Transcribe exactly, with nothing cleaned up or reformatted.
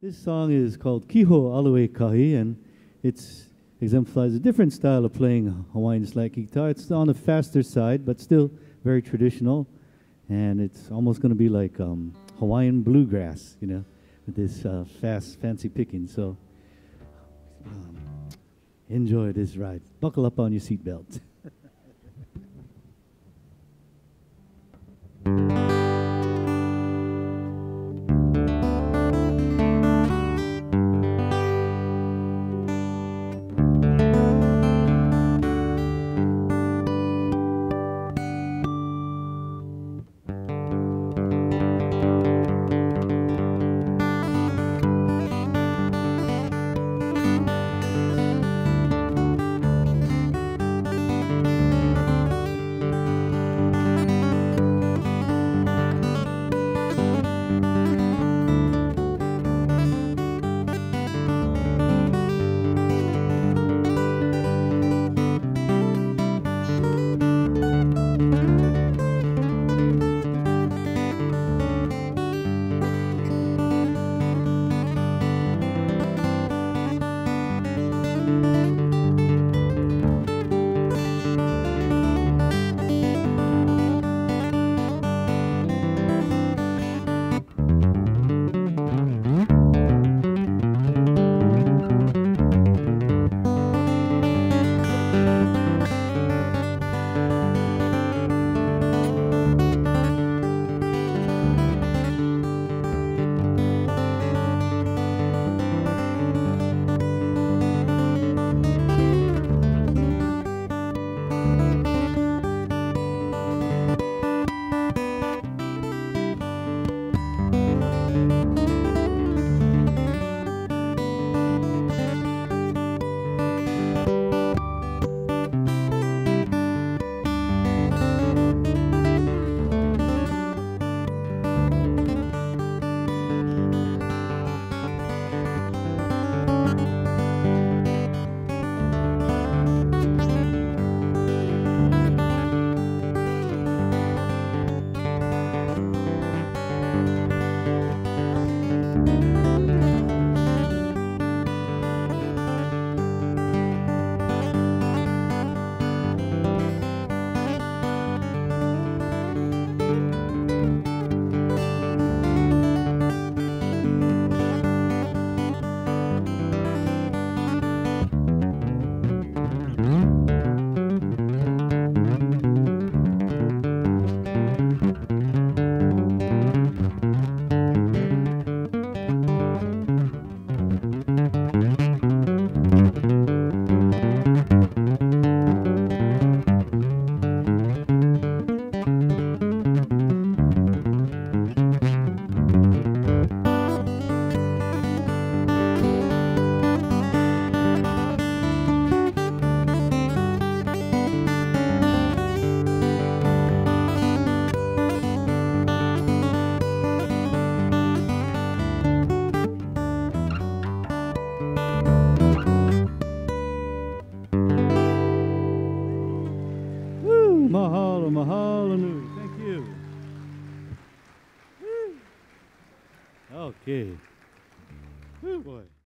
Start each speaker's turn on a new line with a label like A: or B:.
A: This song is called Kiho Alue Kahi, and it's exemplifies a different style of playing Hawaiian slide guitar. It's on the faster side, but still very traditional, and it's almost going to be like um, Hawaiian bluegrass, you know, with this uh, fast, fancy picking. So um, enjoy this ride. Buckle up on your seatbelt. Mahalo, mahalo nui. Thank you. Woo. Okay. Woo, boy.